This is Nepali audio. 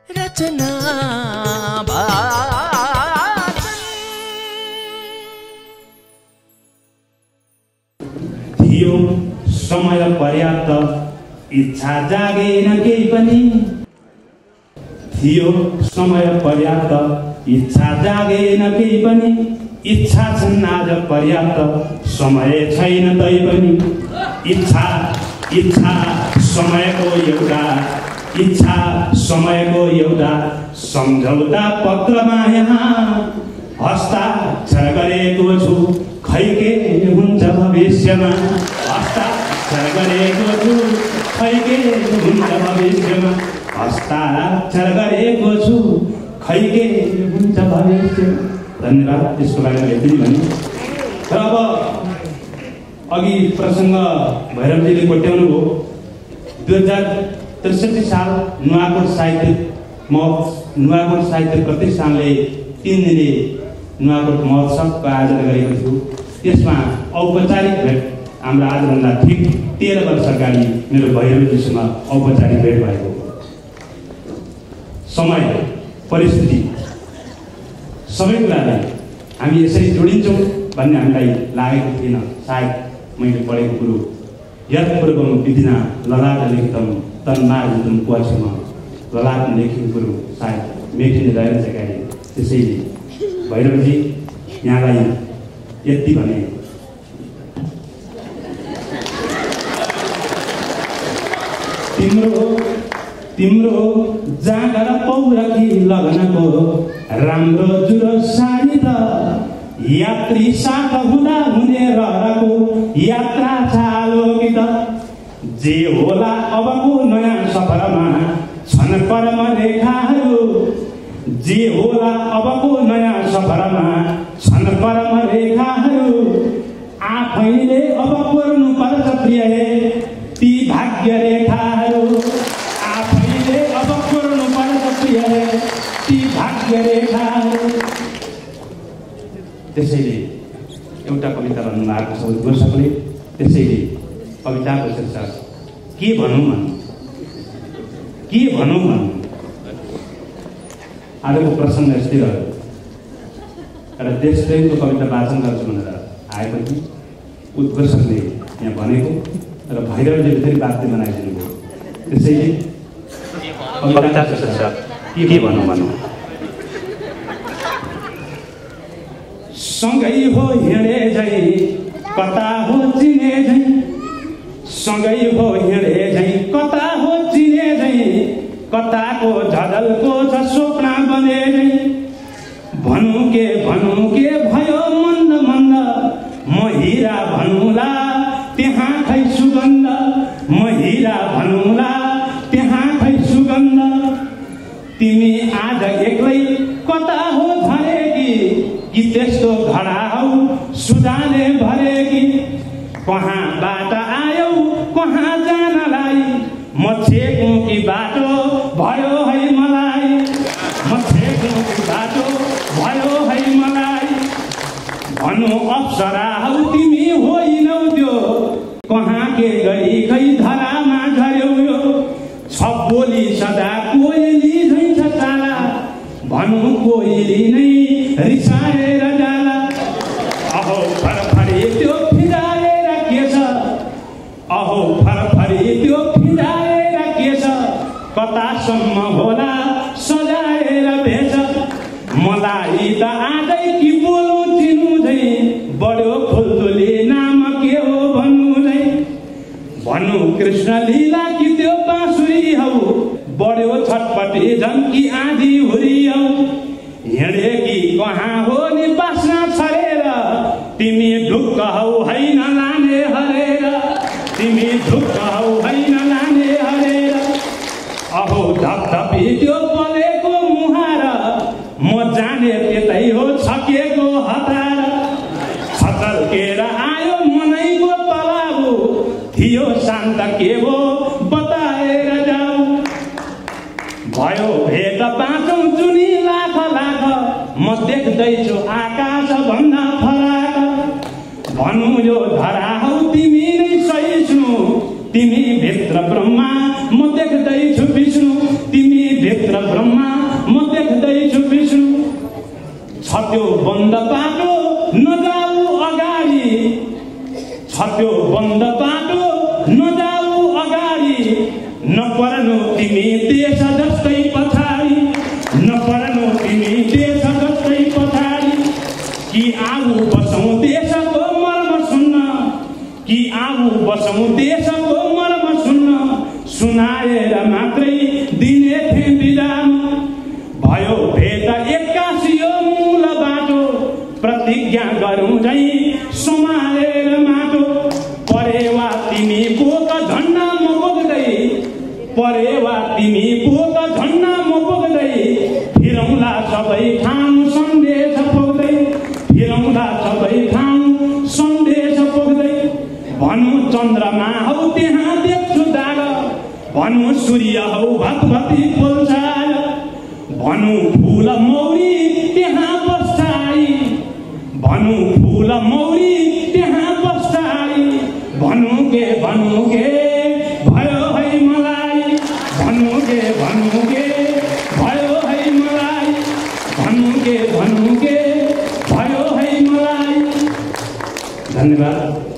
रचना थियो समय पर्याप्त इच्छा जागेन केही पनि थियो समय पर्याप्त इच्छा जागेन केही पनि इच्छा छन् आज पर्याप्त समय छैन तै पनि इच्छा समयको एउटा सम्झौता पत्रमा यहाँ हस्ताक्षर गरेको छु खै के हुन्छ भविष्यमा हस्ताक्षर गरेको छु खै के हुन्छ भविष्यमा हस्ताक्षर गरेको छु खै के हुन्छ भविष्यमा। धन्यवाद। यसको बारेमा यति नै भने र अब अघि प्रसङ्ग भैरवजीले कोट्याउनु भयो। 2063 साल नुवाकोट साहित्य प्रतिष्ठानले 3 दिने नुवाकोट महोत्सवको आयोजना गरेको थियो। त्यसमा औपचारिक भेट हाम्रो आजभन्दा ठिक 13 वर्ष अगाडि मेरो भैरवजीसँग औपचारिक भेट भएको। समय परिस्थिति सबै कुरालाई हामी यसरी जोडिन्छौँ भन्ने हामीलाई लागेको थिएन। सायद मैले पढेको कुरो यत् पूर्वम विधिना ललाट लेखितम तन्मार्जितम क्वचम ललाट लेखेको कुरो सायद मेटिने रहेछ गाडी। त्यसैले भैरवजी यहाँलाई यति भने तिम्रो जाँगर पौरखी लगनको राम्रो जुरो साडी त यात्री साथ हुँदा हुने रहरको यात्रा चालो कि त जे होला अबको नयाँ सफरमा छन् परम रेखाहरू जे होला अबको नयाँ सफरमा छन् परम रेखाहरू आफैले अब कोर्नु पर्छ प्रिय ती भाग्य रेखाहरू आफैले अब कोर्नु पर्छ प्रिय ती भाग्य रेखाहरू। त्यसैले एउटा कविता भन्नुभएको छ उद्घोषकले। त्यसैले कविताको शीर्षक के भनौँ आजको प्रसङ्ग यस्तै रह्यो। एउटा देशप्रेमको कविता वाचन गर्छु भनेर आएपछि उद्घोषकले यहाँ भनेको र भैरवजीले फेरि वाक्य बनाइदिनु भयो। त्यसैले कविताको शीर्षक के भनौँ सँगै हो हिँडे झै कता हो चिने झै सँगै हो हिँडे झै कता हो चिने झै कताको झडलको छ स्वप्न बने झै भनौँ के भयो मन्द म हिरा भनौँला त्यहाँ खै सुगन्ध म हिरा भनौँला त्यहाँ खै सुगन्ध तिमी आज एक्लै कता हो झरेकी कि त्यस्तो घडा हौ सुधाले भरेकी कहाँबाट आयौ कहाँ जानलाई म छेकौँ कि बाटो भयो है मलाई म छेकौँ कि बाटो भयो है मलाई भनौँ अप्सरा हौ तिमी होइनौ त्यो कहाँ के गरी खै धरामा झर्यौ यो छ बोली सदा कोइली झै छ चाला भनौँ कोइली नै रिसाएर जाला अहो फरफरी त्यो फिराएर के छ अहो फरफरी त्यो फिराएर के छ कतासम्म होला सजाएर भेष मलाई त आजै कि बोल्नु चिन्नु झै बढ्यो फुलदुली नाम के हो भन्नु झै भन्नु कृष्ण लीला कि त्यो बाँसुरी हौ बढ्यो छटपटी झन्की आँधी हुरी हौ हिँडे कि कहाँ हो नि बास्ना छरेर तिमी ढुक्क हौ होइन लाने हरेर तिमी ढुक्क हौ होइन लाने हरेर अहो धपधपी त्यो पलेको मुहार म जाने त्यतै हो छकेको हतार छचल्केर आयो मनैको तलाबु थियो शान्त के हो बताएर जाऊ भयो भेट बाँचौँ जुनी लाख म देख्दैछु आकाश भन्दा फराक भनौँ यो धरा हौ तिमी नै सही छु तिमी भित्र ब्रह्मा म देख्दैछु विष्णु तिमी भित्र ब्रह्मा त्यो बन्द बाटो नजाऊ अगाडि, त्यो बन्द बाटो नजाऊ अगाडि, नपर्नु तिमी देश जस्तै पछाडि, नपर्नु तिमी देश जस्तै पछाडि। कि आऊ बसौँ देशको मर्म सुन्न, कि आऊ बसौँ देशको मर्म सुन्न, सुनाएर मात्रै दिने थिए विराम। भयो भेट 81 मूल बाटो, प्रतिज्ञा गरौँ झै समाएर माटो। परेवा तिमी पोक झन्डा म बोक्दै, परेवा तिमी पोक झन्डा म बोक्दै, फिरौँला सबै ठाउँ सन्देश पोख्दै, फिरौँला सबै ठाउँ सन्देश पोख्दै। भनौँ चन्द्रमा हौ त्यहाँ देख्छु दाग, भनौँ सूर्य हौ भतभती पोल्छाल, भनौँ फुल मौरी त्यहाँ बस्छाई, भनौँ फुल मौरी त्यहाँ बस्छाई। भनौँ के भयो है मलाई, भनौँ के भयो है मलाई, भनौँ के भयो है मलाई। धन्यवाद।